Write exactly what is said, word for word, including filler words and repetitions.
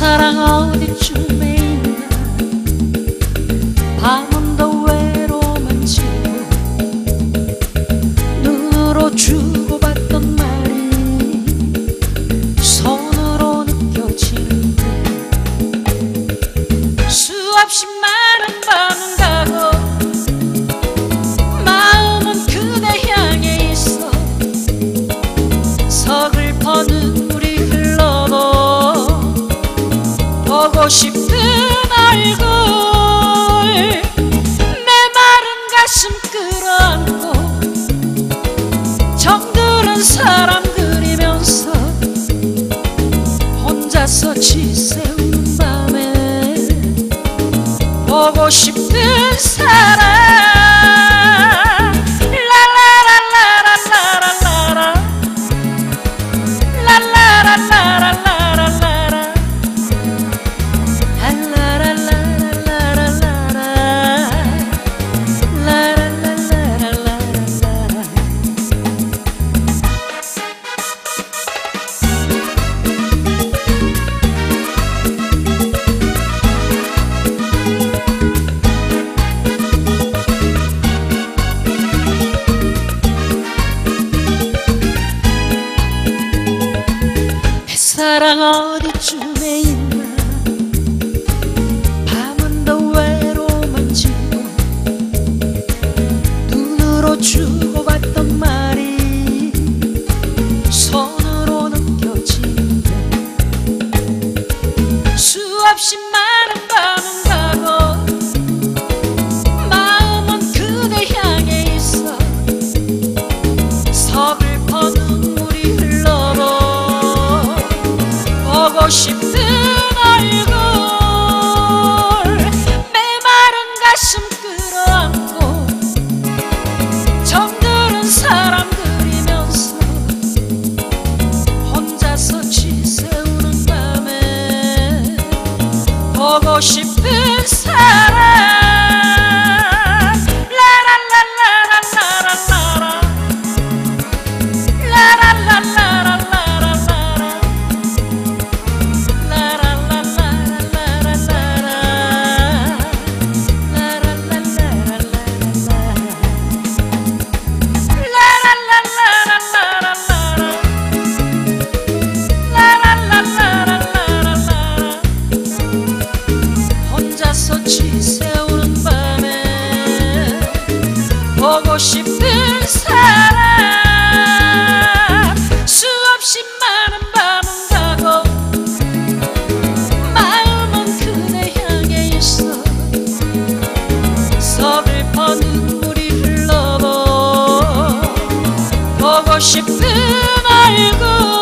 사랑 어디쯤에 있나. 밤은 더 외로움만 지고 눈으로 주고받던 말이 손으로 느껴지는데 수없이 많은 밤은 가고 마음은 그대 향해 있어. 서글퍼 눈물이 흘러도 보고 싶은 얼굴, 내 마른 가슴 끌어안고 정들은 사람 그리면서 혼자서 지새우는 밤에 보고 싶은 사람. 라라라라라라라라 라라라라라라라라 사랑 어디쯤에 있나. 밤은 더 외로움만 지고 눈으로 주고받던 말이 손으로 느껴지는데 수없이 많은 밤은 가고 마음은 그대 향해 있어. 서글퍼 눈물이 흘러도 보고 싶은 얼굴, 메마른 가슴 끌어안고 정들은 사람 그리면서 혼자서 지새우는 밤에 보고 싶은 사람. 라라라라라라라라 라라라라라라라라 혼자서 지새우는 밤에 보고 싶은 사람. 수없이 많은 밤은 가고 마음은 그대 향해 있어. 서글퍼 눈물이 흘러도 보고 싶은 얼굴,